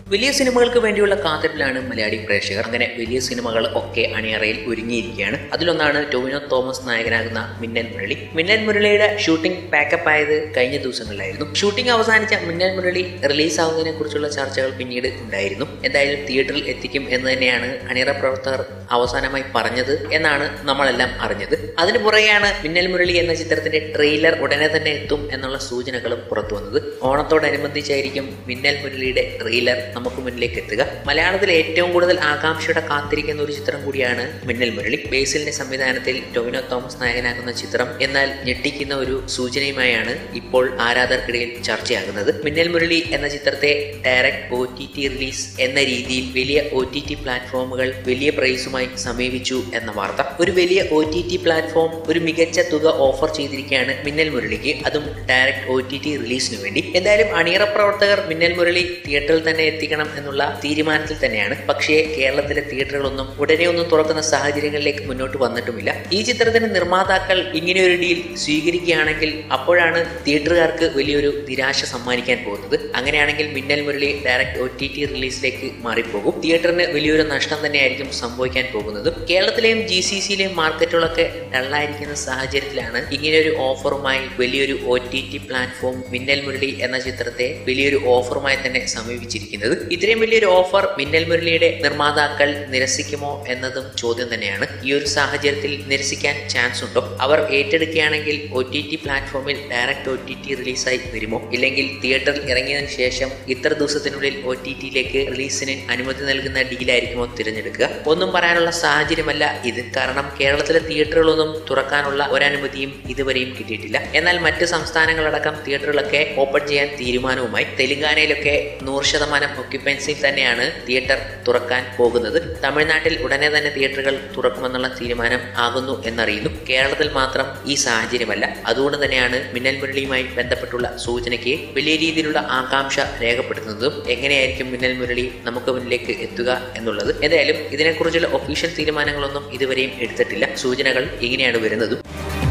വലിയ സിനിമകൾക്ക് വേണ്ടിയുള്ള കാത്തിരിപ്പിലാണ് മലയാളി പ്രേക്ഷകർ. അങ്ങനെ വലിയ സിനിമകൾ ഒക്കെ അണിയറയിൽ ഒരുങ്ങിയിരിക്കുകയാണ്. അതിലൊന്നാണ് ടൊവിനോ തോമസ് നായകനാകുന്ന മിന്നൽ മുരളി. മിന്നൽ മുരളിയുടെ ഷൂട്ടിംഗ് പാക്കപ്പ് ആയത് കഴിഞ്ഞ ദിവസങ്ങളിലായിരുന്നു. ഷൂട്ടിംഗ് അവസാനിച്ച മിന്നൽ മുരളി റിലീസ് ആവുന്നതിനെ കുറിച്ചുള്ള ചർച്ചകൾ പിന്നീട് ഉണ്ടായിരുന്നു. എന്തായാലും തിയേറ്ററിൽ എത്തിക്കും എന്ന് തന്നെയാണ് അണിയറ പ്രവർത്തകർ അവസാനമായി പറഞ്ഞത് എന്നാണ് നമ്മളെല്ലാം അറിഞ്ഞത്. അതിന് പുറകെയാണ് മിന്നൽ മുരളി എന്ന ചിത്രത്തിന്റെ ട്രെയിലർ ഉടനെ തന്നെ എത്തും എന്നുള്ള സൂചനകളും പുറത്തു വന്നത്. ഓണത്തോടനുബന്ധിച്ചായിരിക്കും മിന്നൽ മുരളിയുടെ ട്രെയിലർ നമുക്ക് മുന്നിലേക്ക് എത്തുക. മലയാളത്തിൽ ഏറ്റവും കൂടുതൽ ആകാംക്ഷയുടെ കാത്തിരിക്കുന്ന ഒരു ചിത്രം കൂടിയാണ് മിന്നൽ മുരളി. ബേസിലിന്റെ സംവിധാനത്തിൽ ടൊവിനോ തോമസ് നായകനാകുന്ന ചിത്രം എന്നാൽ ഞെട്ടിക്കുന്ന ഒരു സൂചനയുമായാണ് ഇപ്പോൾ ആരാധകർക്കിടയിൽ ചർച്ചയാകുന്നത്. മിന്നൽ മുരളി എന്ന ചിത്രത്തെ ഡയറക്റ്റ് OTT റിലീസ് എന്ന രീതിയിൽ വലിയ OTT പ്ലാറ്റ്ഫോമുകൾ വലിയ പ്രൈസുമായി സമീപിച്ചു എന്ന വാർത്ത. ഒരു വലിയ OTT പ്ലാറ്റ്ഫോം ഒരു മികച്ച തുക ഓഫർ ചെയ്തിരിക്കുകയാണ് മിന്നൽ മുരളിക്ക്, അതും ഡയറക്റ്റ് OTT റിലീസിന് വേണ്ടി. എന്തായാലും അണിയറ പ്രവർത്തകർ മിന്നൽ മുരളി തിയേറ്ററിൽ തന്നെ എത്തിക്കണം എന്നുള്ള തീരുമാനത്തിൽ തന്നെയാണ്. പക്ഷേ കേരളത്തിലെ തിയേറ്ററുകളൊന്നും ഉടനെ ഒന്നും തുറക്കുന്ന സാഹചര്യങ്ങളിലേക്ക് മുന്നോട്ട് വന്നിട്ടുമില്ല. ഈ ചിത്രത്തിന്റെ നിർമ്മാതാക്കൾ ഇങ്ങനെയൊരു ഡീൽ സ്വീകരിക്കുകയാണെങ്കിൽ അപ്പോഴാണ് തിയേറ്ററുകാർക്ക് വലിയൊരു നിരാശ സമ്മാനിക്കാൻ പോകുന്നത്. അങ്ങനെയാണെങ്കിൽ മിന്നൽ മുരളി ഡയറക്റ്റ് OTT റിലീസിലേക്ക് മാറിപ്പോകും. തിയേറ്ററിന് വലിയൊരു നഷ്ടം തന്നെയായിരിക്കും സംഭവിക്കാൻ പോകുന്നത്. കേരളത്തിലെയും GCCയിലെയും മാർക്കറ്റുകളൊക്കെ ഡള്ളായിരിക്കുന്ന സാഹചര്യത്തിലാണ് ഇങ്ങനെയൊരു ഓഫറുമായി വലിയൊരു OTT പ്ലാറ്റ്ഫോം മിന്നൽ മുരളി എന്ന ചിത്രത്തെ വലിയൊരു ഓഫറുമായി തന്നെ സമീപിച്ചിരിക്കുന്നത്. ഇത്രയും വലിയൊരു ഓഫർ മിന്നൽ മുരളിയുടെ നിർമ്മാതാക്കൾ നിരസിക്കുമോ എന്നതും ചോദ്യം തന്നെയാണ്. ഈ ഒരു സാഹചര്യത്തിൽ നിരസിക്കാൻ ചാൻസ് ഉണ്ടോ? അവർ ഏറ്റെടുക്കുകയാണെങ്കിൽ OTT പ്ലാറ്റ്ഫോമിൽ ഡയറക്റ്റ് OTT റിലീസായി വരുമോ? ഇല്ലെങ്കിൽ തിയേറ്ററിൽ ഇറങ്ങിയതിനു ശേഷം ഇത്ര ദിവസത്തിനുള്ളിൽ OTTയിലേക്ക് റിലീസിന് അനുമതി നൽകുന്ന ഡീലായിരിക്കുമോ തിരഞ്ഞെടുക്കുക? ഒന്നും പറയാനുള്ള സാഹചര്യമല്ല ഇത്. കാരണം കേരളത്തിലെ തിയേറ്ററുകളൊന്നും തുറക്കാനുള്ള ഒരനുമതിയും ഇതുവരെയും കിട്ടിയിട്ടില്ല. എന്നാൽ മറ്റ് സംസ്ഥാനങ്ങളടക്കം തിയേറ്ററുകളൊക്കെ ഓപ്പൺ ചെയ്യാൻ തീരുമാനവുമായി. തെലങ്കാനയിലൊക്കെ 100% ഒക്യുപ്പൻസിയിൽ തന്നെയാണ് തിയേറ്റർ തുറക്കാൻ പോകുന്നത്. തമിഴ്നാട്ടിൽ ഉടനെ തന്നെ തിയേറ്ററുകൾ തുറക്കുമെന്നുള്ള തീരുമാനം ആകുന്നു എന്നറിയുന്നു. കേരളത്തിൽ മാത്രം ഈ സാഹചര്യമല്ല. അതുകൊണ്ട് തന്നെയാണ് മിന്നൽ മുരളിയുമായി ബന്ധപ്പെട്ടുള്ള സൂചനയ്ക്ക് വലിയ രീതിയിലുള്ള ആകാംക്ഷ രേഖപ്പെടുത്തുന്നതും. എങ്ങനെയായിരിക്കും മിന്നൽ മുരളി നമുക്ക് മുന്നിലേക്ക് എത്തുക എന്നുള്ളത്. എന്തായാലും ഇതിനെക്കുറിച്ചുള്ള ഒഫീഷ്യൽ തീരുമാനങ്ങളൊന്നും ഇതുവരെയും എടുത്തിട്ടില്ല. സൂചനകൾ ഇങ്ങനെയാണ് വരുന്നതും.